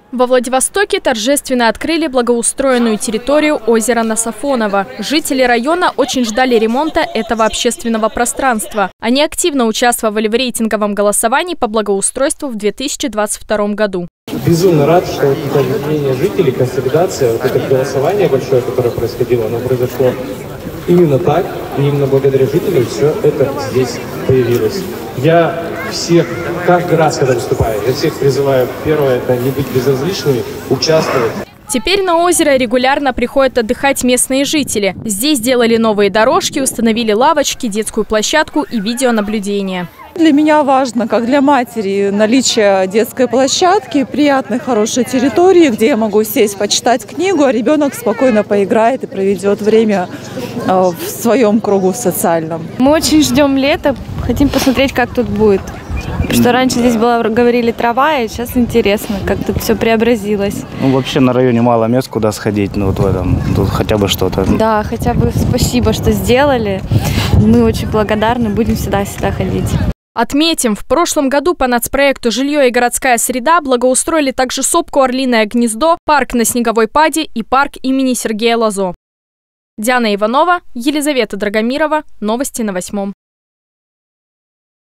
Во Владивостоке торжественно открыли благоустроенную территорию озера Насафоново. Жители района очень ждали ремонта этого общественного пространства. Они активно участвовали в рейтинговом голосовании по благоустройству в 2022 году. Безумно рад, что вот это объединение жителей, консолидация, вот это голосование большое, которое происходило, оно произошло именно так, и именно благодаря жителям все это здесь появилось. Я всех, каждый раз, когда выступаю, я всех призываю, первое, это не быть безразличными, участвовать. Теперь на озеро регулярно приходят отдыхать местные жители. Здесь сделали новые дорожки, установили лавочки, детскую площадку и видеонаблюдение. Для меня важно, как для матери, наличие детской площадки, приятной, хорошей территории, где я могу сесть, почитать книгу, а ребенок спокойно поиграет и проведет время в своем кругу социальном. Мы очень ждем лета, хотим посмотреть, как тут будет. Потому что раньше здесь была, говорили, трава, и сейчас интересно, как тут все преобразилось. Ну, вообще на районе мало мест, куда сходить, но вот в этом, тут хотя бы что-то. Да, хотя бы спасибо, что сделали. Мы очень благодарны, будем всегда ходить. Отметим, в прошлом году по нацпроекту «Жилье и городская среда» благоустроили также сопку «Орлиное гнездо», парк на Снеговой Паде и парк имени Сергея Лазо. Диана Иванова, Елизавета Драгомирова. Новости на 8.